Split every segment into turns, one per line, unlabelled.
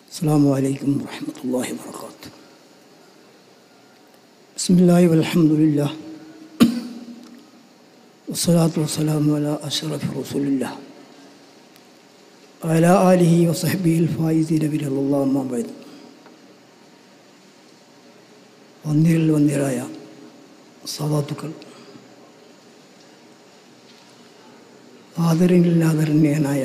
അസ്സലാമു അലൈക്കും വറഹ്മത്തുള്ളാഹി വബറകാതുഹു. ബിസ്മില്ലാഹി വൽഹംദുലില്ലാഹ് വസ്സലാത്തു വസ്സലാമു അലാ അഷ്റഫി റസൂലില്ലാഹ് വഅലാ ആലിഹി വസഹ്ബിഹിൽ ഫായിസീന ബിറളില്ലാഹി അമ്മാ ബഅദ്. വന്യരിൽ വന്യരായ സദാത്തുക്കൾ, ആദരണിൽ ആദരണീയനായ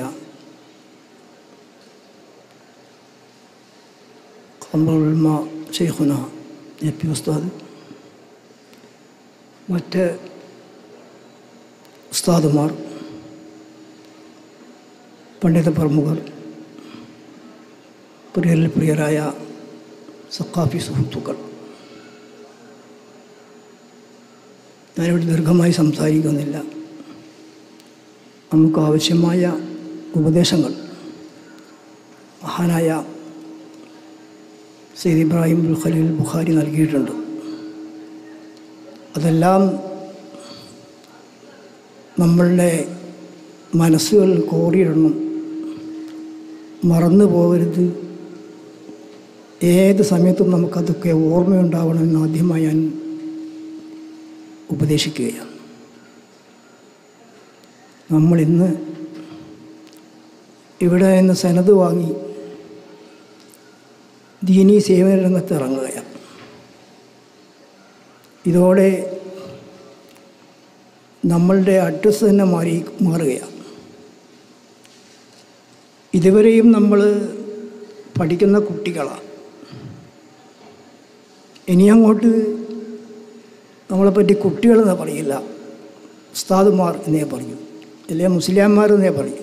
ഖമറുൽ ശൈഖുന എ.പി. ഉസ്താദ്, മറ്റ് ഉസ്താദുമാർ, പണ്ഡിത പ്രമുഖർ, പ്രിയരിൽ പ്രിയരായ സഖാഫി സുഹൃത്തുക്കൾ, ഞാനിവിടെ ദീർഘമായി സംസാരിക്കുന്നില്ല. നമുക്ക് ആവശ്യമായ ഉപദേശങ്ങൾ മഹാനായ സയ്യിദ് ഇബ്രാഹിം ഖലീൽ ബുഖാരി നൽകിയിട്ടുണ്ട്. അതെല്ലാം നമ്മളുടെ മനസ്സുകൾ കോറിയിടണം, മറന്നു പോകരുത്. ഏത് സമയത്തും നമുക്കതൊക്കെ ഓർമ്മയുണ്ടാവണമെന്ന് ആദ്യമായി ഞാൻ ഉപദേശിക്കുകയാണ്. നമ്മളിന്ന് ഇവിടെ നിന്ന് സനത് വാങ്ങി ദീനീ സേവന രംഗത്ത് ഇറങ്ങുകയാണ്. ഇതോടെ നമ്മളുടെ അഡ്രസ്സ് തന്നെ മാറുകയാണ്. ഇതുവരെയും നമ്മൾ പഠിക്കുന്ന കുട്ടികളാണ്. ഇനി അങ്ങോട്ട് നമ്മളെപ്പറ്റി കുട്ടികളെന്നേ പറയില്ല, ഉസ്താദുമാർ എന്നേ പറയും, അല്ലെങ്കിൽ മുസ്ലിംമാർ എന്നേ പറയും.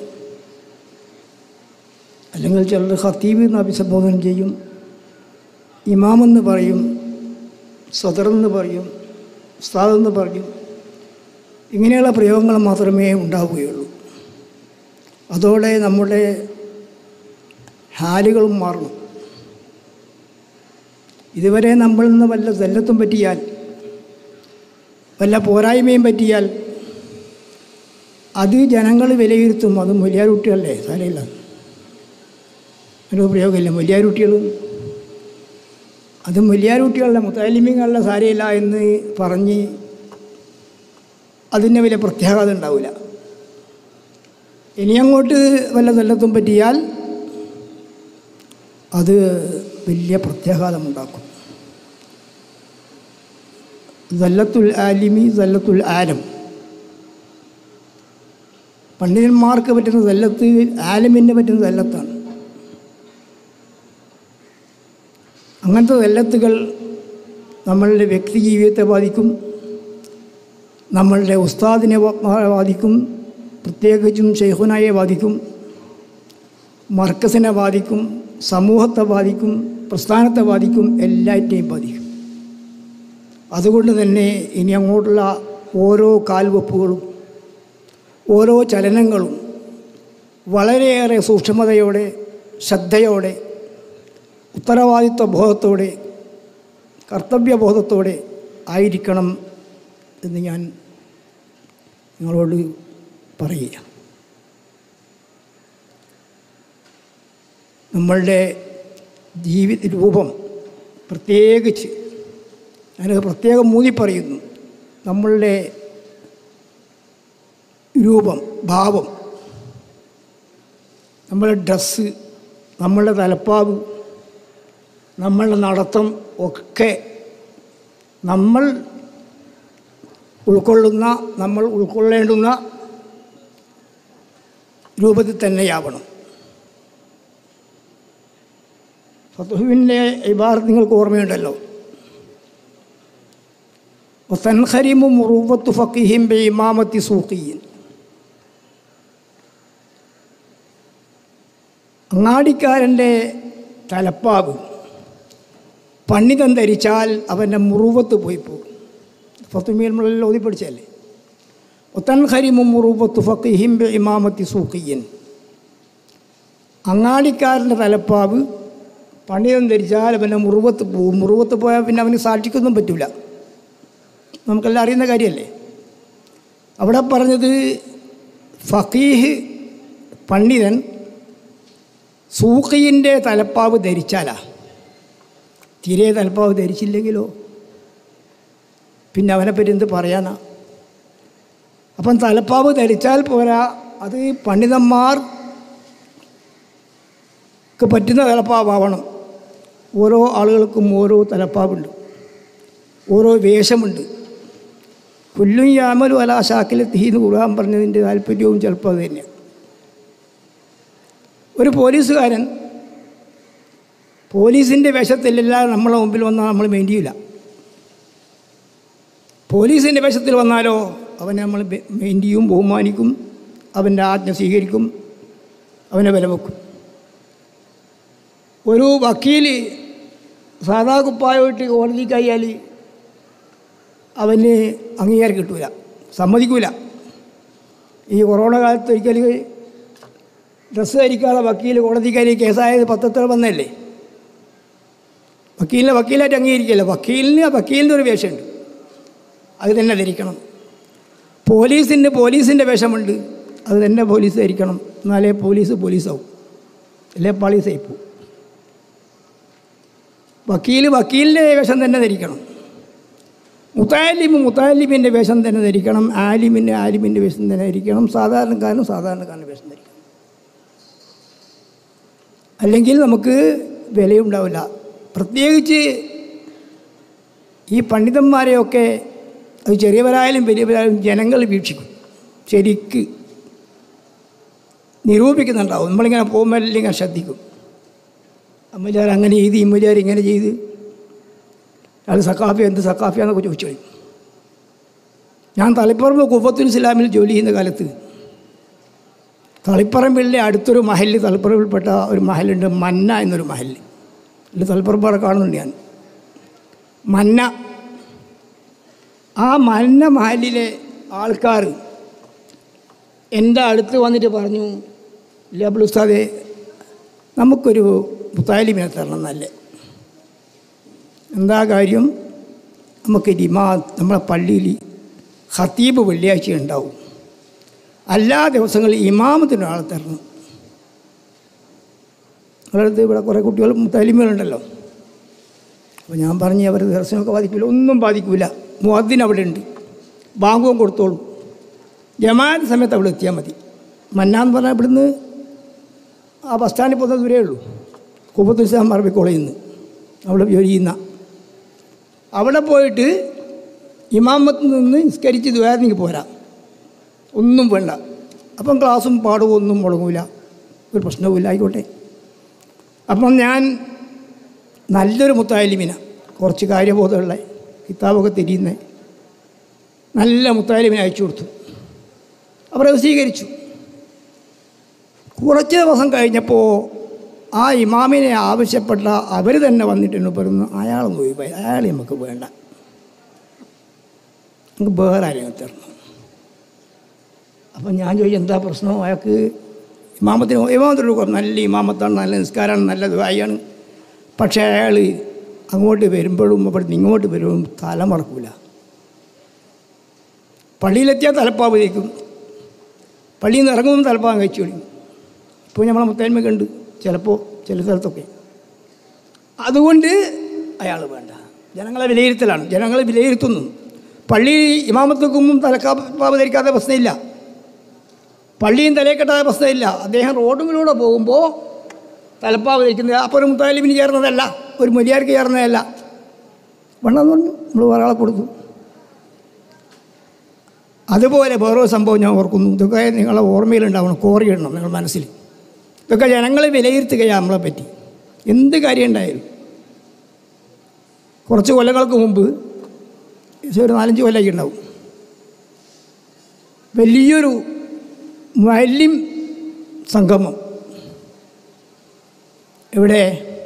അല്ലെങ്കിൽ ചിലർ ഖത്തീബ് എന്ന് അഭിസംബോധന ചെയ്യും, ഇമാമെന്ന് പറയും, സദറെന്ന് പറയും, ഉസ്താദെന്ന് പറയും. ഇങ്ങനെയുള്ള പ്രയോഗങ്ങൾ മാത്രമേ ഉണ്ടാവുകയുള്ളൂ. അതോടെ നമ്മുടെ ഹാലുകളും മാറണം. ഇതുവരെ നമ്മളിൽ നിന്ന് വല്ല ദല്ലത്തും പറ്റിയാൽ, വല്ല പോരായ്മയും പറ്റിയാൽ അത് ജനങ്ങൾ വിലയിരുത്തും. അത് മൊലിയാരുട്ടികളല്ലേ, സാരമില്ല, ഒരു പ്രയോഗമില്ല. മൊലിയാരുട്ടികൾ അത് മൊലിയാരുട്ടികളുടെ മുത്തലിമീങ്ങളുടെ സാരയില്ല എന്ന് പറഞ്ഞ് അതിന് വലിയ പ്രത്യാഘാതം ഉണ്ടാവില്ല. ഇനി അങ്ങോട്ട് വല്ല ദല്ലത്തും പറ്റിയാൽ അത് വലിയ പ്രത്യാഘാതമുണ്ടാക്കും. ദല്ലത്തുൽ ആലിമി ദല്ലത്തുൽ ആലം. പണ്ഡിതന്മാർക്ക് പറ്റുന്ന ദല്ലത്ത് ആലമിന് പറ്റുന്ന ദല്ലത്താണ്. അങ്ങനത്തെ ദല്ലത്തുകൾ നമ്മളുടെ വ്യക്തി ജീവിതത്തെ ബാധിക്കും, നമ്മളുടെ ഉസ്താദിനെ ബാധിക്കും, പ്രത്യേകിച്ചും ശൈഖുനായെ ബാധിക്കും, മർക്കസിനെ ബാധിക്കും, സമൂഹത്തെ ബാധിക്കും, പ്രസ്ഥാനത്തെ ബാധിക്കും, എല്ലാറ്റിനെയും ബാധിക്കും. അതുകൊണ്ട് തന്നെ ഇനി അങ്ങോട്ടുള്ള ഓരോ കാൽവെപ്പുകളും ഓരോ ചലനങ്ങളും വളരെയേറെ സൂക്ഷ്മതയോടെ, ശ്രദ്ധയോടെ, ഉത്തരവാദിത്വ ബോധത്തോടെ, കർത്തവ്യബോധത്തോടെ ആയിരിക്കണം എന്ന് ഞാൻ നിങ്ങളോട് പറയുക. നമ്മളുടെ ജീവിത രൂപം പ്രത്യേകിച്ച് ഞാനത് പ്രത്യേകം മൂന്നി പറയുന്നു. നമ്മളുടെ രൂപം, ഭാവം, നമ്മളുടെ ഡ്രസ്സ്, നമ്മളുടെ തലപ്പാവ്, നമ്മളുടെ നടത്തം ഒക്കെ നമ്മൾ ഉൾക്കൊള്ളേണ്ടുന്ന രൂപത്തിൽ തന്നെയാവണം. ഫത്ഹുവിൻ്റെ ഇബാറത്ത് നിങ്ങൾക്ക് ഓർമ്മയുണ്ടല്ലോ. വതൻഖരിമു മുറൂവത്തു ഫഖീഹിൻ ബിഇമാമത്തി സൂഖിയിൻ. അങ്ങാടിക്കാരൻ്റെ തലപ്പാവ് പണ്ഡിതൻ ധരിച്ചാൽ അവൻ്റെ മുറൂവത്ത് പോയി പോകും. ഫത്തുമീൽ ഓതി പഠിച്ചല്ലേ. വതൻഖരിമു മുറൂവത്തു ഫഖീഹിൻ ബിഇമാമത്തി സൂഖിയിൻ. അങ്ങാടിക്കാരൻ്റെ തലപ്പാവ് പണ്ഡിതൻ ധരിച്ചാൽ അവൻ്റെ മുറുവത്ത് പോകും. മുറുവത്ത് പോയാൽ പിന്നെ അവന് സാക്ഷിക്കൊന്നും പറ്റില്ല. നമുക്കെല്ലാം അറിയുന്ന കാര്യമല്ലേ. അവിടെ പറഞ്ഞത് ഫഖീഹ് പണ്ഡിതൻ സൂഖിൻ്റെ തലപ്പാവ് ധരിച്ചാലാ. തീരെ തലപ്പാവ് ധരിച്ചില്ലെങ്കിലോ പിന്നെ അവനെപ്പറ്റി എന്ത് പറയാനാ? അപ്പം തലപ്പാവ് ധരിച്ചാൽ പോരാ, അത് പണ്ഡിതന്മാർക്ക് പറ്റുന്ന തലപ്പാവാവണം. ഓരോ ആളുകൾക്കും ഓരോ തലപ്പാവുണ്ട്, ഓരോ വേഷമുണ്ട്. പുല്ലും യാമലും അലാ ഷാക്കിലെത്തി എന്ന് ഖുർആൻ പറഞ്ഞതിൻ്റെ താല്പര്യവും ചിലപ്പോൾ അത് തന്നെയാണ്. ഒരു പോലീസുകാരൻ പോലീസിൻ്റെ വേഷത്തിലല്ലാതെ നമ്മളെ മുമ്പിൽ വന്നാൽ നമ്മൾ മെയിൻറ്റ് ചെയ്യില്ല. പോലീസിൻ്റെ വേഷത്തിൽ വന്നാലോ അവനെ നമ്മൾ മെയിൻറ്റ് ചെയ്യും, ബഹുമാനിക്കും, അവൻ്റെ ആജ്ഞ സ്വീകരിക്കും, അവനെ വില വെക്കും. ഒരു വക്കീൽ സാധാ കുപ്പായിട്ട് കോടതിക്ക് ആയാൽ അവന് അംഗീകാരം കിട്ടൂല, സമ്മതിക്കൂല. ഈ കൊറോണ കാലത്ത് ഒരിക്കൽ ഡ്രസ്സ് ധരിക്കാതെ വക്കീൽ കോടതിക്കാരി കേസായത് പത്രത്തിൽ വന്നല്ലേ. വക്കീലായിട്ട് അംഗീകരിക്കില്ല. വക്കീലിൻ്റെ ഒരു വേഷമുണ്ട്, അത് തന്നെ ധരിക്കണം. പോലീസിൻ്റെ വേഷമുണ്ട്, അത് തന്നെ പോലീസ് ധരിക്കണം. എന്നാലേ പോലീസാവും, അല്ലേ പാളീസായി പോവും. വക്കീലിൻ്റെ വേഷം തന്നെ ധരിക്കണം. മുത്താലിമിൻ്റെ വേഷം തന്നെ ധരിക്കണം. ആലിമിൻ്റെ വേഷം തന്നെ ധരിക്കണം. സാധാരണക്കാരൻ്റെ വേഷം ധരിക്കണം. അല്ലെങ്കിൽ നമുക്ക് വിലയുണ്ടാവില്ല. പ്രത്യേകിച്ച് ഈ പണ്ഡിതന്മാരെയൊക്കെ, അത് ചെറിയവരായാലും വലിയവരായാലും ജനങ്ങൾ വീക്ഷിക്കും, ശരിക്ക് നിരൂപിക്കുന്നുണ്ടാവും. നമ്മളിങ്ങനെ പോകുമ്പോൾ ഇങ്ങനെ ശ്രദ്ധിക്കും. അമ്മച്ചാർ അങ്ങനെ ചെയ്ത്, ഇമ്മച്ചാർ ഇങ്ങനെ ചെയ്ത്, അയാൾ സക്കാഫി എന്ത് സക്കാഫിയാന്നൊക്കെ ചോദിച്ചു കഴിയും. ഞാൻ തളിപ്പറമ്പ് കുഫത്തുൽ ഇസ്ലാമിൽ ജോലി ചെയ്യുന്ന കാലത്ത് തളിപ്പറമ്പിലെ അടുത്തൊരു മഹല്ല്, തളിപ്പറമ്പിൽപ്പെട്ട ഒരു മഹലുണ്ട്, മന്ന എന്നൊരു മഹല്ല്. അല്ല തളിപ്പറമ്പ് കാണുന്നുണ്ട് ഞാൻ. ആ മന്ന മഹലിലെ ആൾക്കാർ എൻ്റെ അടുത്ത് വന്നിട്ട് പറഞ്ഞു, ലേബിൾ ഉസ്താദേ, നമുക്കൊരു മുത്താലിമിനെ തരണം എന്നല്ലേ. എന്താ കാര്യം? നമുക്ക് നമ്മളെ പള്ളിയിൽ ഖത്തീബ് വെള്ളിയാഴ്ച ഉണ്ടാവും, എല്ലാ ദിവസങ്ങളിൽ ഇമാമത്തിന് ഒരാളെ തരണം. അവരടുത്ത് ഇവിടെ കുറേ കുട്ടികൾ മുത്താലിമുകളുണ്ടല്ലോ. അപ്പോൾ ഞാൻ പറഞ്ഞു, അവർ ദർശനമൊക്കെ ബാധിക്കില്ല, ഒന്നും ബാധിക്കില്ല. മുഅദ്ദിൻ അവിടെ ഉണ്ട്, ബാങ്കും കൊടുത്തോളും. ജമാഅത്ത് സമയത്ത് അവിടെ എത്തിയാൽ മതി. മന്നാന്ന് പറഞ്ഞാൽ ഇവിടുന്ന് ആ ബസ് സ്റ്റാൻഡിൽ പോകുന്ന ദൂരേ ഉള്ളൂ. കുഫത്തുൽ ഇസ്ലാം അറബി കോളേജിൽ നിന്ന് അവിടെ ജോലി ചെയ്യുന്ന. അവിടെ പോയിട്ട് ഇമാമത്തിൽ നിന്ന് നിസ്കരിച്ച് ദുആനിക്ക് പോരാ, ഒന്നും വേണ്ട. അപ്പം ക്ലാസ്സും പാടവും ഒന്നും മുടങ്ങൂല, ഒരു പ്രശ്നവുമില്ല, ആയിക്കോട്ടെ. അപ്പം ഞാൻ നല്ലൊരു മുത്താലിമിന, കുറച്ച് കാര്യബോധമുള്ള, കിതാബൊക്കെ തിരിയുന്ന നല്ല മുത്താലിമിനെ അയച്ചു കൊടുത്തു. അവരത് സ്വീകരിച്ചു. കുറച്ച് ദിവസം കഴിഞ്ഞപ്പോൾ ആ ഇമാമിനെ ആവശ്യപ്പെട്ട അവർ തന്നെ വന്നിട്ട് പറയുന്നു, അയാളൊന്നും പോയി, അയാളെ നമുക്ക് വേണ്ട, നമുക്ക് വേറെ ആരെയും തരണം. അപ്പം ഞാൻ ചോദിച്ചു, എന്താ പ്രശ്നം? അയാൾക്ക് ഇമാമത്തിനോട് നല്ല ഇമാമത്താണ്, നല്ല നിസ്കാരമാണ്, നല്ല ദുആയാണ്. പക്ഷേ അയാൾ അങ്ങോട്ട് വരുമ്പോഴും അവിടുന്ന് ഇങ്ങോട്ട് വരുമ്പോഴും തലമറക്കൂല. പള്ളിയിലെത്തിയാൽ തലപ്പാവ് തേക്കും, പള്ളിയിൽ നിന്ന് ഇറങ്ങുമ്പോൾ തലപ്പാവ് കഴിച്ചു കളയും. ഇപ്പോൾ നമ്മളെ മുത്തായ്മ ഉണ്ട് ചിലപ്പോൾ ചില സ്ഥലത്തൊക്കെ. അതുകൊണ്ട് അയാൾ വേണ്ട. ജനങ്ങളെ വിലയിരുത്തലാണ്, ജനങ്ങളെ വിലയിരുത്തുന്നു. പള്ളി ഇമാമത്തുക്കും തലപ്പാവ് ധരിക്കാത്ത പ്രശ്നമില്ല, പള്ളിയും തലയെക്കെട്ടാത്ത പ്രശ്നമില്ല. അദ്ദേഹം റോഡുകളിലൂടെ പോകുമ്പോൾ തലപ്പാവ് ധരിക്കുന്നത് അപ്പോൾ ഒരു മുത്താലിമിന് ചേർന്നതല്ല, ഒരു മൊലിയാർക്ക് ചേർന്നതല്ല. വേണമെന്ന് പറഞ്ഞു, നമ്മൾ ഒരാളെ കൊടുത്തു. അതുപോലെ വേറൊരു സംഭവം ഞാൻ ഓർക്കുന്നു, ഇതൊക്കെ നിങ്ങളെ ഓർമ്മയിലുണ്ടാവണം, കോറിയിടണം നിങ്ങൾ മനസ്സിൽ. ഇതൊക്കെ ജനങ്ങളെ വിലയിരുത്തുകയാണ് നമ്മളെ പറ്റി, എന്ത് കാര്യം ഉണ്ടായാലും. കുറച്ച് കൊല്ലങ്ങൾക്ക് മുമ്പ്, ഒരു 4-5 കൊല്ലമൊക്കെ ഉണ്ടാവും, വലിയൊരു മുഅല്ലിം സംഗമം ഇവിടെ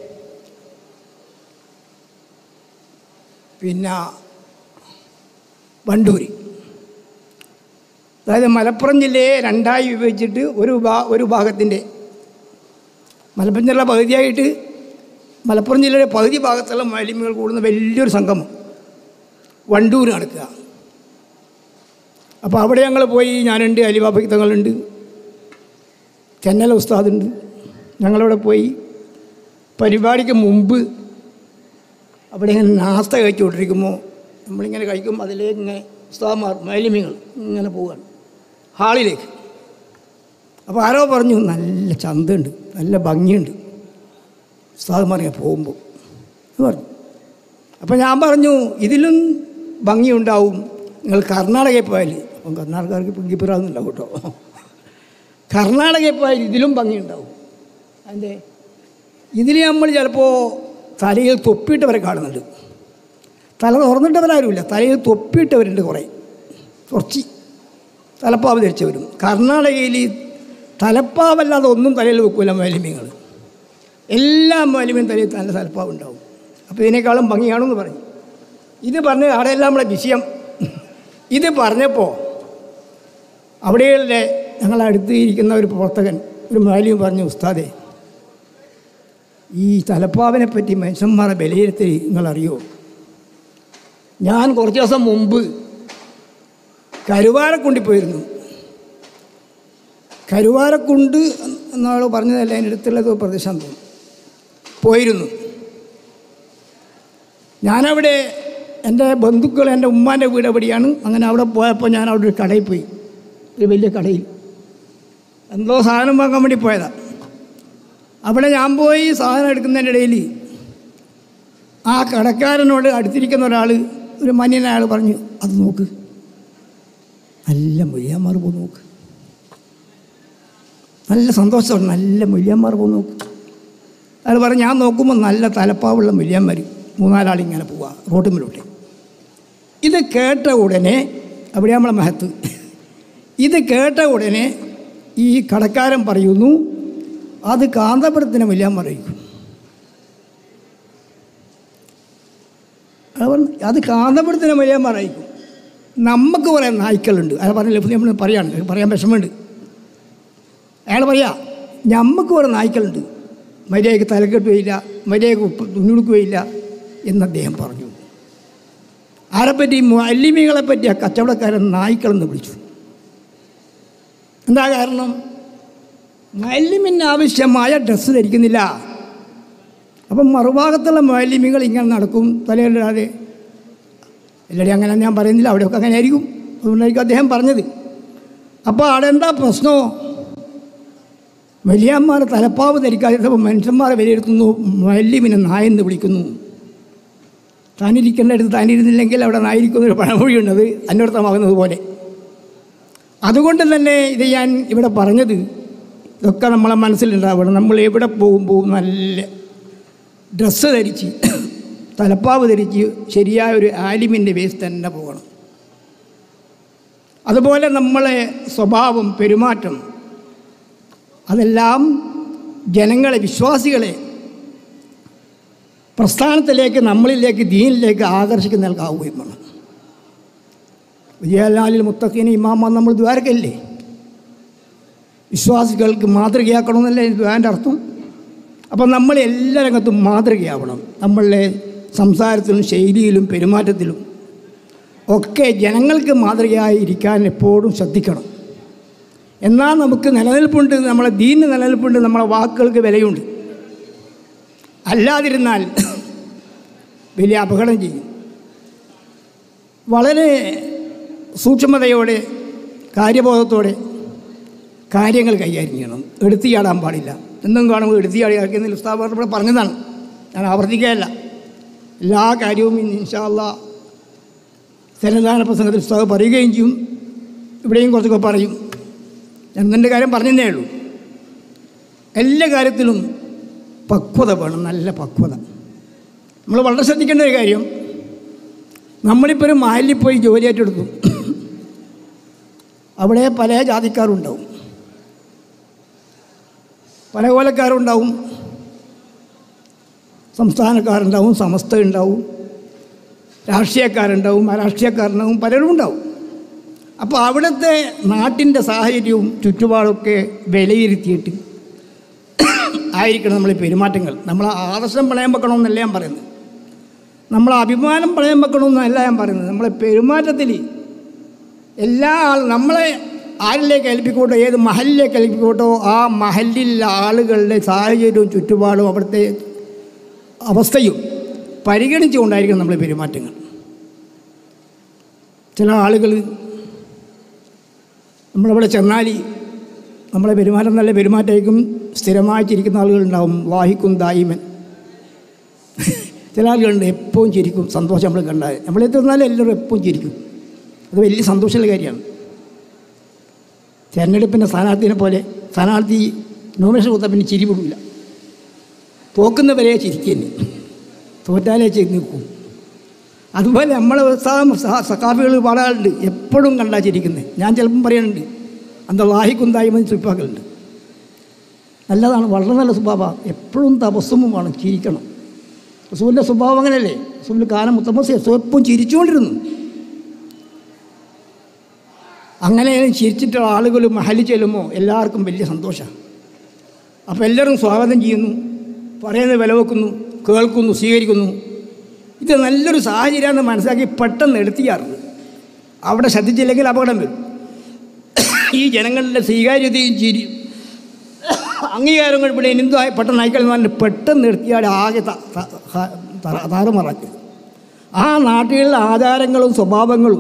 പിന്നെ വണ്ടൂര്. അതായത് മലപ്പുറം ജില്ലയെ രണ്ടായി വിഭജിച്ചിട്ട് ഒരു ഭാഗത്തിൻ്റെ മലപ്പുറം ജില്ല പകുതിയായിട്ട് മലപ്പുറം ജില്ലയുടെ പകുതി ഭാഗത്തുള്ള മുഅല്ലിമുകൾ കൂടുന്ന വലിയൊരു സംഗമം വണ്ടൂർ നടക്കുക. അപ്പോൾ അവിടെ ഞങ്ങൾ പോയി. ഞാനുണ്ട്, അലിബാബ തങ്ങളുണ്ട്, ചെന്നല ഉസ്താദുണ്ട്, ഞങ്ങളവിടെ പോയി പരിപാടിക്ക് മുമ്പ് അവിടെ ഇങ്ങനെ നാസ്ത കഴിച്ചുകൊണ്ടിരിക്കുമ്പോൾ നമ്മളിങ്ങനെ കഴിക്കുമ്പോൾ അതിലേക്ക് ഇങ്ങനെ ഉസ്താദ്മാർ മാലിമ്യങ്ങൾ ഇങ്ങനെ പോവുകയാണ് ഹാളിലേക്ക്. അപ്പോൾ ആരോ പറഞ്ഞു നല്ല ചന്തമുണ്ട്, നല്ല ഭംഗിയുണ്ട് ഉസ്താദ്മാർ ഇങ്ങനെ പോകുമ്പോൾ എന്ന് പറഞ്ഞു. അപ്പോൾ ഞാൻ പറഞ്ഞു ഇതിലും ഭംഗിയുണ്ടാവും നിങ്ങൾ കർണാടകയിൽ പോയാൽ. അപ്പം കർണാടകക്കാർക്ക് പിങ്കിപ്പിറാന്നില്ല കേട്ടോ. കർണാടകയിൽ പോയാൽ ഇതിലും ഭംഗിയുണ്ടാവും. അതിൻ്റെ ഇതിൽ നമ്മൾ ചിലപ്പോൾ തലയിൽ തൊപ്പിയിട്ടവരെ കാണുന്നുണ്ട്. തല തുറന്നിട്ടവരാരുമില്ല, തലയിൽ തൊപ്പിയിട്ടവരുണ്ട് കുറച്ച് തലപ്പാവ് ധരിച്ചവരും. കർണാടകയിൽ തലപ്പാവല്ലാതെ ഒന്നും തലയിൽ വെക്കില്ല മാലിന്യങ്ങൾ. എല്ലാ മാലിന്യം തലയിൽ നല്ല തലപ്പാവ് ഉണ്ടാവും. അപ്പോൾ ഇതിനേക്കാളും ഭംഗിയാണെന്ന് പറഞ്ഞു. ഇത് പറഞ്ഞ് അവിടെയെല്ലാം നമ്മളെ വിഷയം. ഇത് പറഞ്ഞപ്പോൾ അവിടെയുള്ള ഞങ്ങളടുത്ത് ഇരിക്കുന്ന ഒരു പ്രവർത്തകൻ ഒരു മാലിന്യം പറഞ്ഞു, ഉസ്താദേ ഈ തലപ്പാവിനെ പറ്റി മനുഷ്യന്മാരെ വിലയിരുത്തി നിങ്ങളറിയോ? ഞാൻ കുറച്ച് ദിവസം മുമ്പ് കരുവാരക്കുണ്ടിൽ പോയിരുന്നു. കരുവാരക്കുണ്ട് എന്നാൾ പറഞ്ഞതല്ല, അതിൻ്റെ അടുത്തുള്ളത് പ്രദേശം തോന്നും പോയിരുന്നു. ഞാനവിടെ എൻ്റെ ബന്ധുക്കൾ, എൻ്റെ ഉമ്മാൻ്റെ വീട് എവിടെയാണ്. അങ്ങനെ അവിടെ പോയപ്പോൾ ഞാൻ അവിടെ ഒരു കടയിൽ പോയി, ഒരു വലിയ കടയിൽ എന്തോ സാധനം വാങ്ങാൻ വേണ്ടി പോയതാണ്. അവിടെ ഞാൻ പോയി സാധനം എടുക്കുന്നതിൻ്റെ ഇടയിൽ ആ കടക്കാരനോട് അടുത്തിരിക്കുന്ന ഒരാൾ, ഒരു മാന്യനായ ആൾ പറഞ്ഞു, അത് നോക്ക്, നല്ല മൊയ്യാന്മാർ പോകും നോക്ക്. നല്ല സന്തോഷമാണ്, നല്ല മൊയ്യാന്മാർ പോകും നോക്ക്. അയാൾ പറഞ്ഞു, ഞാൻ നോക്കുമ്പോൾ നല്ല തലപ്പാവുള്ള മൊയ്യാന്മാർ 3-4 ഇങ്ങനെ പോവുക റോട്ടുമ്പിലോട്ട്. ഇത് കേട്ട ഉടനെ, അവിടെ നമ്മളെ മഹത്ത്, ഇത് കേട്ട ഉടനെ ഈ കടക്കാരൻ പറയുന്നു, അത് കാന്തപുരത്തിന് മൊയ്യാന്മാരായിരിക്കും. അത് കാന്തപുരത്തിന് മൊയ്യാന്മാരായിരിക്കും. നമുക്ക് കുറേ നായ്ക്കളുണ്ട്. അയാൾ പറഞ്ഞില്ല, നമ്മൾ പറയാണ്, പറയാൻ വിഷമമുണ്ട്. അയാൾ പറയാ, നമുക്ക് കുറേ നായ്ക്കളുണ്ട്, മര്യാദയ്ക്ക് തലക്കെട്ടുകയില്ല, മര്യാദയ്ക്ക് തുണിയെടുക്കുകയില്ല എന്ന് അദ്ദേഹം പറഞ്ഞു. ആരെപ്പറ്റി? മുഅല്ലിമീങ്ങളെപ്പറ്റി ആ കച്ചവടക്കാരൻ നായ്ക്കളെന്ന് വിളിച്ചു. എന്താ കാരണം? മുഅല്ലിമിന് ആവശ്യമായ ഡ്രസ്സ് ധരിക്കുന്നില്ല. അപ്പം മറുഭാഗത്തുള്ള മുഅല്ലിമീങ്ങൾ ഇങ്ങനെ നടക്കും, തലയിടാതെ. എല്ലാവരും അങ്ങനെ ഞാൻ പറയുന്നില്ല, അവിടെയൊക്കെ അങ്ങനെ ആയിരിക്കും. അതുകൊണ്ടായിരിക്കും അദ്ദേഹം പറഞ്ഞത്. അപ്പോൾ അവിടെ എന്താ പ്രശ്നമോ? വലിയന്മാർ തലപ്പാവ് ധരിക്കാതിരുന്നപ്പോൾ മനുഷ്യന്മാരെ വിലയിരുത്തുന്നു, മുഅല്ലിമിനെ നായെന്ന് വിളിക്കുന്നു. താനിരിക്കേണ്ട അടുത്ത് താനിരുന്നില്ലെങ്കിൽ അവിടെ നായിരിക്കുന്നൊരു പഴമൊഴിയുള്ളത് അന്വർത്ഥമാകുന്നത് പോലെ. അതുകൊണ്ട് തന്നെ ഇത് ഞാൻ ഇവിടെ പറഞ്ഞത്, ഇതൊക്കെ നമ്മളെ മനസ്സിലുണ്ടാവണം. നമ്മൾ എവിടെ പോകുമ്പോൾ നല്ല ഡ്രസ്സ് ധരിച്ച്, തലപ്പാവ് ധരിച്ച് ശരിയായ ഒരു ആലിമിൻ്റെ വേസ് തന്നെ പോകണം. അതുപോലെ നമ്മളെ സ്വഭാവം, പെരുമാറ്റം, അതെല്ലാം ജനങ്ങളെ, വിശ്വാസികളെ പ്രസ്ഥാനത്തിലേക്ക്, നമ്മളിലേക്ക്, ദീനിലേക്ക് ആകർഷിക്കുന്നതാവുകയും വേണം. വിജയലാലിൽ മുത്തഖീന് ഇമാമ നമ്മൾ ദ്വാരക്കല്ലേ? വിശ്വാസികൾക്ക് മാതൃകയാക്കണമെന്നല്ലേ ദ്വാൻ്റെ അർത്ഥം. അപ്പം നമ്മൾ എല്ലാ രംഗത്തും മാതൃകയാവണം. നമ്മളുടെ സംസാരത്തിലും ശൈലിയിലും പെരുമാറ്റത്തിലും ഒക്കെ ജനങ്ങൾക്ക് മാതൃകയായി ഇരിക്കാൻ എപ്പോഴും ശ്രദ്ധിക്കണം. എന്നാൽ നമുക്ക് നിലനിൽപ്പുണ്ട്, നമ്മളെ ദീനിന് നിലനിൽപ്പുണ്ട്, നമ്മളെ വാക്കുകൾക്ക് വിലയുണ്ട്. അല്ലാതിരുന്നാൽ വലിയ അപകടം ചെയ്യും. വളരെ സൂക്ഷ്മതയോടെ, കാര്യബോധത്തോടെ കാര്യങ്ങൾ കൈകാര്യം ചെയ്യണം. എടുത്തിയാടാൻ പാടില്ല. എന്നും കാണുമ്പോൾ എടുത്തിയാടി ഇറക്കുന്ന ഉസ്താദ് ഇവിടെ പറഞ്ഞതാണ്, ഞാൻ ആവർത്തിക്കുകയല്ല. എല്ലാ കാര്യവും ഇൻഷാ അല്ലാഹ് സന്നദ്ധാന പ്രസംഗത്തിൽ ഉസ്താദ് പറയുകയും ചെയ്യും, ഇവിടെയും കുറച്ചൊക്കെ പറയും. ഞാൻ എൻ്റെ കാര്യം പറഞ്ഞതേ ഉള്ളൂ. എല്ലാ കാര്യത്തിലും പക്വത വേണം, നല്ല പക്വത. നമ്മൾ വളരെ ശ്രദ്ധിക്കേണ്ട ഒരു കാര്യം, നമ്മളിപ്പോൾ ഒരു മഹല്ലിൽ പോയി ജോലി ഏറ്റെടുത്തു. അവിടെ പല ജാതിക്കാരുണ്ടാവും, പല കോലക്കാരുണ്ടാവും, സംസ്ഥാനക്കാരുണ്ടാവും, സമസ്ത ഉണ്ടാവും, രാഷ്ട്രീയക്കാരുണ്ടാവും, അരാഷ്ട്രീയക്കാരുണ്ടാവും, പലരും ഉണ്ടാവും. അപ്പോൾ അവിടുത്തെ നാട്ടിൻ്റെ സാഹചര്യവും ചുറ്റുപാടൊക്കെ വിലയിരുത്തിയിട്ട് ആയിരിക്കണം നമ്മൾ പെരുമാറ്റങ്ങൾ. നമ്മളെ ആദർശം പണയം വെക്കണമെന്നല്ല ഞാൻ പറയുന്നത്, നമ്മളെ അഭിമാനം പണയം വെക്കണമെന്നല്ല ഞാൻ പറയുന്നത്. നമ്മളെ പെരുമാറ്റത്തിൽ നമ്മളെ ആരിലേക്ക് ഏൽപ്പിക്കോട്ടോ, ഏത് മഹലിലേക്ക് ഏൽപ്പിക്കോട്ടോ, ആ മഹലിലെ ആളുകളുടെ സാഹചര്യവും ചുറ്റുപാടും അവിടുത്തെ അവസ്ഥയും പരിഗണിച്ചുകൊണ്ടായിരിക്കും നമ്മളെ പെരുമാറ്റങ്ങൾ. ചില ആളുകൾ നമ്മളവിടെ ചെന്നാൽ നമ്മളെ പെരുമാറ്റം നല്ല പെരുമാറ്റമായിരിക്കും, സ്ഥിരമായിട്ടിരിക്കുന്ന ആളുകളുണ്ടാവും. വാഹിക്കും ദായിമൻ. ചില ആളുകളുണ്ട് എപ്പോഴും ചിരിക്കും, സന്തോഷം നമ്മൾ കണ്ടാൽ. നമ്മളെത്തിരുന്നാലും എല്ലാവരും എപ്പോഴും ചിരിക്കും. അത് വലിയ സന്തോഷമുള്ള കാര്യമാണ്. തിരഞ്ഞെടുപ്പിൻ്റെ സ്ഥാനാർത്ഥിനെ പോലെ സ്ഥാനാർത്ഥി നോമിനേഷൻ കൊടുത്താൽ പിന്നെ ചിരി വിടില്ല. തോക്കുന്നവരെ ചിരിക്കുന്നു, തോറ്റാലേ ചെയ്ത് നിൽക്കും. അതുപോലെ നമ്മളെ സഖാഫികൾ പാടാറുണ്ട്, എപ്പോഴും കണ്ടാൽ ചിരിക്കുന്നത്. ഞാൻ ചിലപ്പം പറയുന്നുണ്ട്, അന്ത വാഹിക്കുന്തായ്മ സ്വീപ്പാക്കലുണ്ട്. നല്ലതാണ്, വളരെ നല്ല സ്വഭാവമാണ്. എപ്പോഴും തപസ്സുമാണ്, ചിരിക്കണം. റസൂലിൻ്റെ സ്വഭാവം അങ്ങനെയല്ലേ? റസൂലിൻ്റെ കാലം മുത്തമസ് എപ്പോഴും ചിരിച്ചുകൊണ്ടിരുന്നു. അങ്ങനെ ചിരിച്ചിട്ടുള്ള ആളുകൾ മഹലി ചെല്ലുമ്പോൾ എല്ലാവർക്കും വലിയ സന്തോഷമാണ്. അപ്പോൾ എല്ലാവരും സ്വാഗതം ചെയ്യുന്നു, പറയുന്നത് വില വെക്കുന്നു, കേൾക്കുന്നു, സ്വീകരിക്കുന്നു. ഇത് നല്ലൊരു സാഹചര്യമാണെന്ന് മനസ്സിലാക്കി പെട്ടെന്ന് എടുത്തിയാറുണ്ട്. അവിടെ ശ്രദ്ധിച്ചില്ലെങ്കിൽ അപകടം വരും. ഈ ജനങ്ങളുടെ സ്വീകാര്യതയും ചിരി അംഗീകാരങ്ങൾ ഇവിടെ എന്തോ പെട്ടെന്ന് അയക്കൽ പെട്ടെന്ന് എടുത്തിയാൽ ആകെ താറുമാറാക്കി. ആ നാട്ടിലുള്ള ആചാരങ്ങളും സ്വഭാവങ്ങളും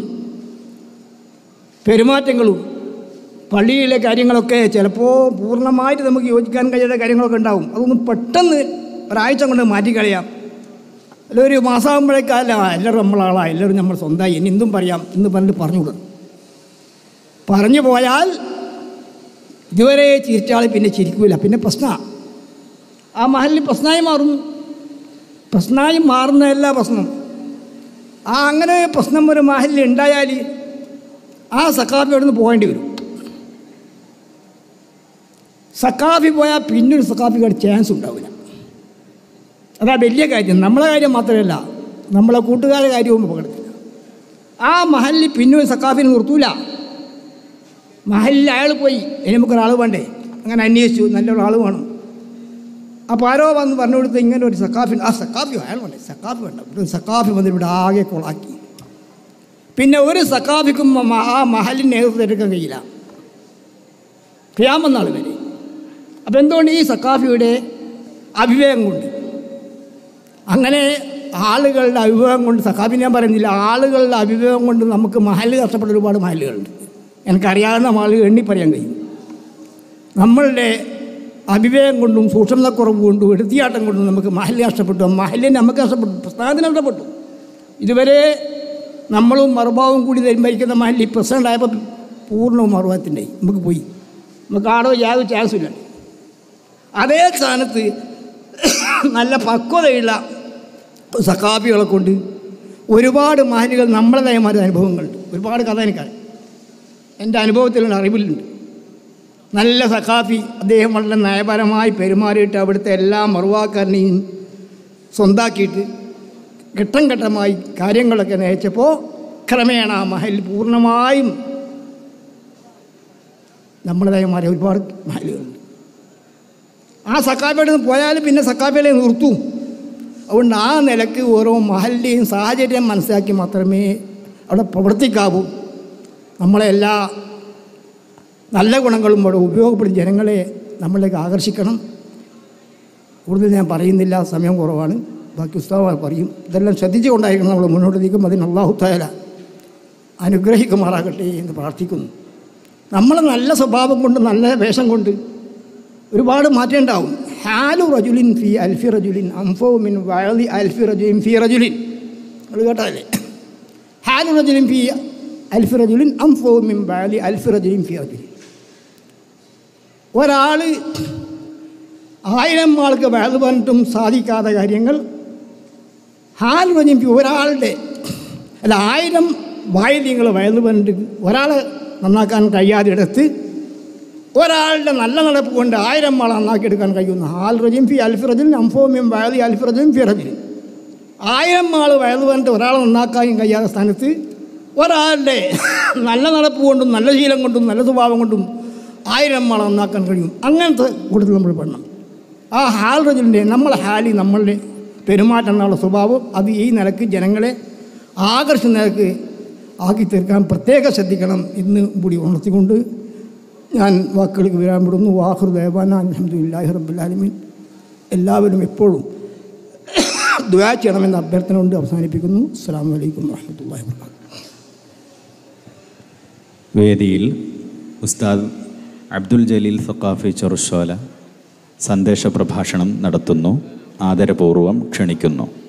പെരുമാറ്റങ്ങളും പള്ളിയിലെ കാര്യങ്ങളൊക്കെ ചിലപ്പോൾ പൂർണ്ണമായിട്ട് നമുക്ക് യോജിക്കാൻ കഴിയാത്ത കാര്യങ്ങളൊക്കെ ഉണ്ടാവും. അതൊന്നും പെട്ടെന്ന് ഒരാഴ്ച കൊണ്ട് മാറ്റിക്കളയാം. അല്ല ഒരു മാസമാകുമ്പോഴേക്കല്ല എല്ലാവരും നമ്മളാളാണ്, എല്ലാവരും നമ്മൾ സ്വന്തമായി, ഇനി എന്തും പറയാം എന്ന് പറഞ്ഞിട്ട് പറഞ്ഞുകൂടും. പറഞ്ഞു പോയാൽ ഇതുവരെ ചിരിച്ചാൾ പിന്നെ ചിരിക്കില്ല, പിന്നെ പ്രശ്നമാണ്. ആ മഹലിൽ പ്രശ്നമായി മാറുന്നു. പ്രശ്നമായി മാറുന്നതല്ല പ്രശ്നം. അങ്ങനെ പ്രശ്നം ഒരു മഹലിൽ ഉണ്ടായാൽ ആ സഖാഫി അവിടെ നിന്ന് പോകേണ്ടി വരും. സഖാഫി പോയാൽ പിന്നൊരു സഖാഫിക്ക് ചാൻസ് ഉണ്ടാവില്ല. അതാ വലിയ കാര്യം. നമ്മളെ കാര്യം മാത്രമല്ല, നമ്മളെ കൂട്ടുകാരുടെ കാര്യവും പകർത്തില്ല. ആ മഹലിൽ പിന്നൊരു സഖാഫിനെ നിർത്തൂല. മഹലിൽ അയാൾ പോയി, ഇനി നമുക്കൊരാൾ വേണ്ടേ? അങ്ങനെ അന്വേഷിച്ചു, നല്ലൊരാൾ വേണം. അപ്പോൾ ആരോ വന്ന് പറഞ്ഞു കൊടുത്ത് ഇങ്ങനെ ഒരു സഖാഫി, ആ സഖാഫി അയാൾ വേണ്ടേ? സഖാഫി വേണ്ട. ഒരു സഖാഫി വന്നിട്ട് ഇവിടെ ആകെ കൊളാക്കി. പിന്നെ ഒരു സഖാഫിക്കും ആ മഹലിന് നേതൃത്വം എടുക്കാൻ കഴിയില്ല ഖിയാമത്ത് നാൾ വരെ. അപ്പോൾ എന്തുകൊണ്ട്? ഈ സഖാഫിയുടെ അവിവേകം കൊണ്ട്. അങ്ങനെ ആളുകളുടെ അവിവേകം കൊണ്ട്, സഖാഫി ഞാൻ പറയുന്നില്ല, ആളുകളുടെ അവിവേകം കൊണ്ട് നമുക്ക് മഹല് കഷ്ടപ്പെട്ട ഒരുപാട് മഹലുകളുണ്ട്. എനിക്കറിയാവുന്ന ആളുകൾ എണ്ണി പറയാൻ കഴിയും. നമ്മളുടെ അവിവേകം കൊണ്ടും സൂക്ഷ്മതക്കുറവ് കൊണ്ടും എടുത്തിയാട്ടം കൊണ്ടും നമുക്ക് മഹല് നഷ്ടപ്പെട്ടു, മഹലിനെ നമുക്ക് നഷ്ടപ്പെട്ടു, പ്രസ്ഥാനത്തിന് നഷ്ടപ്പെട്ടു. ഇതുവരെ നമ്മളും മറുഭാവവും കൂടി ഭരിക്കുന്ന മഹലിൽ പ്രസിഡൻ്റ് ആയപ്പോൾ പൂർണ്ണവും മറുഭാവത്തിൻ്റെ നമുക്ക് പോയി, നമുക്ക് ആടോ യാതൊരു ചാൻസും ഇല്ല. അതേ സ്ഥാനത്ത് നല്ല പക്വതയുള്ള സഖാഫികളെ കൊണ്ട് ഒരുപാട് മഹലുകൾ നമ്മളതായമാരുടെ അനുഭവങ്ങളുണ്ട്. ഒരുപാട് കഥ എനിക്കറിയാം, എൻ്റെ അനുഭവത്തിലുള്ള അറിവിലുണ്ട്. നല്ല സഖാഫി, അദ്ദേഹം വളരെ നയപരമായി പെരുമാറിയിട്ട് അവിടുത്തെ എല്ലാ മറുവാക്കാരനെയും സ്വന്താക്കിയിട്ട് ഘട്ടം ഘട്ടമായി കാര്യങ്ങളൊക്കെ നയിച്ചപ്പോൾ ക്രമേണ ആ മഹൽ പൂർണ്ണമായും നമ്മളതായമാരെ ഒരുപാട് മഹലുകളുണ്ട്. ആ സഖാഫിയുടെ നിന്ന് പോയാലും പിന്നെ സഖാഫികളെ നിർത്തും. അതുകൊണ്ട് ആ നിലക്ക് ഓരോ മഹലിൻ്റെയും സാഹചര്യം മനസ്സിലാക്കി മാത്രമേ അവിടെ പ്രവർത്തിക്കാവൂ. നമ്മളെല്ലാ നല്ല ഗുണങ്ങളും അവിടെ ഉപയോഗപ്പെടുത്തി ജനങ്ങളെ നമ്മളിലേക്ക് ആകർഷിക്കണം. കൂടുതൽ ഞാൻ പറയുന്നില്ല, സമയം കുറവാണ്, ബാക്കി ഉസ്താദ് പറയും. ഇതെല്ലാം ശ്രദ്ധിച്ചുകൊണ്ടായിരിക്കണം നമ്മൾ മുന്നോട്ട് നീക്കും. അതിന് അല്ലാഹു തആല അനുഗ്രഹിക്കുമാറാകട്ടെ എന്ന് പ്രാർത്ഥിക്കുന്നു. നമ്മൾ നല്ല സ്വഭാവം കൊണ്ട്, നല്ല വേഷം കൊണ്ട് ഒരുപാട് മാറ്റം ഉണ്ടാവും. ഹാലു റജുലിൻ ഫി അൽഫി റജുലിൻ അംഫൗ മിൻ വഅലി അൽഫി റജുലിൻ ഫി റജുലിൻ. അത് കേട്ടതല്ലേ? ഹാലു റജുലിൻ ഫി അൽഫി റജുലിൻ അംഫൗ മിൻ വഅലി അൽഫി റജുലിൻ ഫി റജുലിൻ. ഒരാൾ 1000 ആൾക്ക് വഅദ് പറഞ്ഞിട്ടും സാധിക്കാത്ത കാര്യങ്ങൾ ഹാലു റജുലിൻ ഫി, ഒരാളുടെ അല്ല 1000 വായിദ്യങ്ങൾ വഅദ് പറഞ്ഞിട്ട് ഒരാളെ നന്നാക്കാൻ കഴിയാതെ എടുത്ത് ഒരാളുടെ നല്ല നടപ്പ് കൊണ്ട് 1000 ആളെ നന്നാക്കിയെടുക്കാൻ കഴിയുന്ന ഹാൽ റജീം ഫി അൽഫി റജുലിൻ അംഫൗ മിൻ വഅലി അൽഫി റജുലിൻ ഫി റജുലിൻ. 1000 ആൾ വഅദ് പറഞ്ഞിട്ട് ഒരാളെ നന്നാക്കാനും കഴിയാത്ത സ്ഥാനത്ത് ഒരാളുടെ നല്ല നടപ്പ് കൊണ്ടും നല്ല ശീലം കൊണ്ടും നല്ല സ്വഭാവം കൊണ്ടും 1000 ആളെ നന്നാക്കാൻ കഴിയും. അങ്ങനത്തെ കൂടുതൽ നമ്മൾ പഠനം. ആ ഹാൽ റജുലിൻ്റെ നമ്മളെ ഹാലി, നമ്മളുടെ പെരുമാറ്റം എന്നുള്ള സ്വഭാവം അത് ഈ നിലക്ക് ജനങ്ങളെ ആകർഷിക്കുന്ന നിലക്ക് ആക്കി തീർക്കാൻ പ്രത്യേകം ശ്രദ്ധിക്കണം എന്ന് കൂടി ഉണർത്തിക്കൊണ്ട് ഞാൻ വാക്കുകൾക്ക് വരാൻ വിടുന്നു. വാഹിർ ദേവാന അൽഹംദുലില്ലാഹി റബ്ബിൽ ആലമീൻ. എല്ലാവരും എപ്പോഴും ദുആ ചെയ്യണമെന്ന അഭ്യർത്ഥന കൊണ്ട് അവസാനിപ്പിക്കുന്നു. അസ്സലാമു അലൈക്കും വറഹ്മത്തുള്ളാഹി വബറകാതുഹു.
വേദിയിൽ ഉസ്താദ് അബ്ദുൽ ജലീൽ സഖാഫി ചെറുശോല സന്ദേശ പ്രഭാഷണം നടത്തുന്നു. ആദരപൂർവ്വം ക്ഷണിക്കുന്നു.